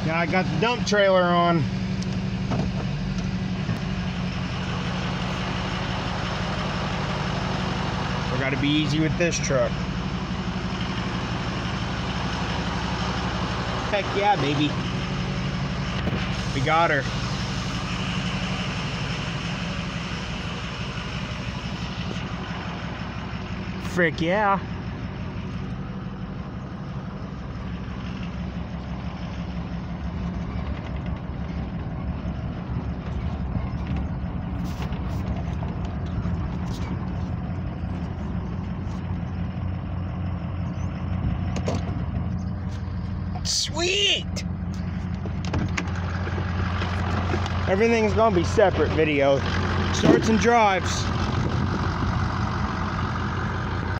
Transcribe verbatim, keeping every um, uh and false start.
Now I got the dump trailer on. We gotta be easy with this truck. Heck yeah, baby. We got her. Frick yeah. Sweet! Everything's gonna be separate video. Starts and drives.